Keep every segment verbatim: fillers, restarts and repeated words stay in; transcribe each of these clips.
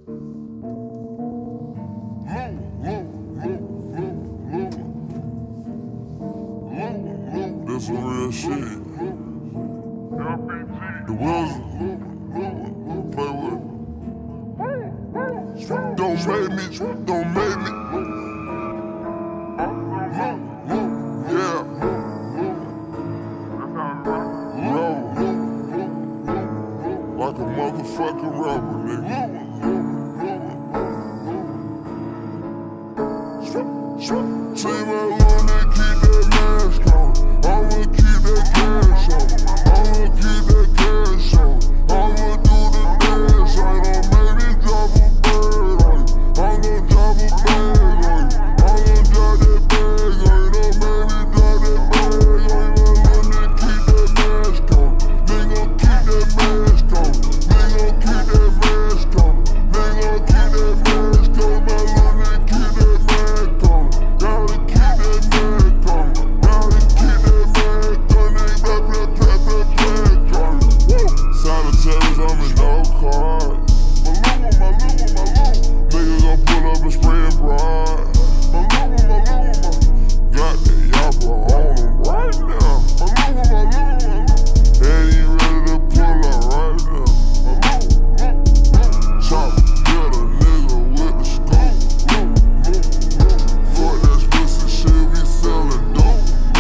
This some real shit. The Wizard. Play with it. Don't make me, don't make me. Yeah. Rubber. Like a motherfucking rubber, nigga. See my little nigga keep that mask on. I'ma keep that cash on. I'ma keep that cash on. I'ma do the dance right on. Maybe drop a bird on you. I'm gon' drop a bag on you. I'm gon' drop that bag on you. No, maybe drop that bag on you. My little nigga keep that mask on. Nigga gon' keep that mask on. Nigga gon' keep that mask on. Nigga gon' keep that mask on. My little nigga keep that mask on. Gotta keep that mask on. Gotta keep that mask on. Nigga rap that trap that flag on. Solitaries, I'm in no cars. My little, my little, my little. Nigga gon' pull up and spray it broad. My little, my little, my. Got that yapper on him right now. My little, my little, my little. And he ready to pull up right now. My little, my little. Chop, hit a nigga with the scope. Fuck that pussy shit, we sellin' dope.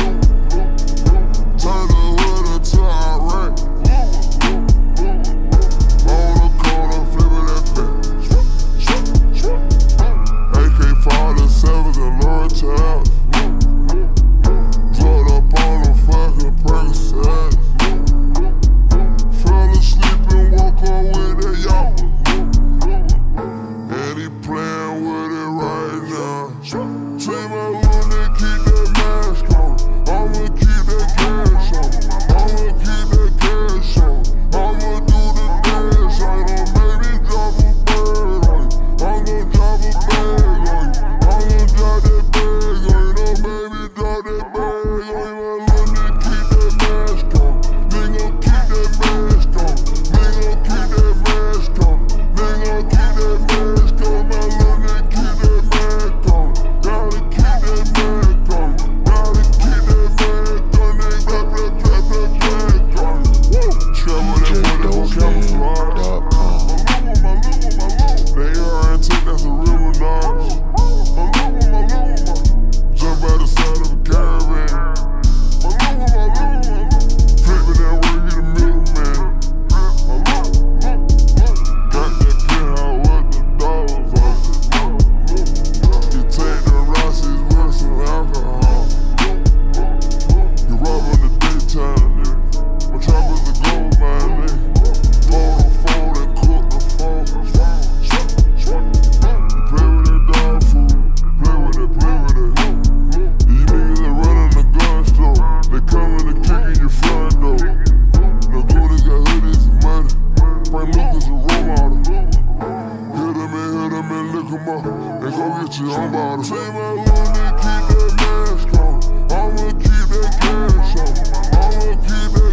Turn the hood into a rack. On the corner, flippin' that pack. A K forty-sevens and Lord Child. Drugged up on them fucking Percocets. Fell asleep and woke up with that yapper. And he playin' with it right now. See my little nigga keep that mask on. I'ma keep that cash on. I'ma keep that cash on. I'ma do the dance right on. Maybe drop a bird on you. I'm gon' drop a bag on you. I'm gon' drop that bag on you. No, baby, drop that bag on you. My little nigga keep that mask on. Nigga gon' keep that mask on. Nigga gon' keep that mask on. Nigga gon' keep that mask on. My little nigga keep that mask on. Gotta keep that mask on. Gotta keep that mask on. Nigga rap that trap that flag on. Travel that money for camouflage. My little, my little, my little. They are antique, that's a real menage. My little, my little, my. Jump out the side of a caravan. My little, my little, my little. Flippin' that work, he the middleman. My little, little, little. Got that penthouse with the dogs off it. You take the Rossies with some alcohol. You rob in the daytime, nigga. My chopper's a gold mine, nigga. Pour the phone and cook the phone. You play with that dog food. Play with it, play with it. These niggas that run on the gun store. They coming to kick in your front door. No goodies got hoodies and money. Frank Lucas a role model. Hit them and hit them and lick them up. And go get your own bottle. Say my little nigga keep that mask on. I'ma keep that cash on. I'ma keep that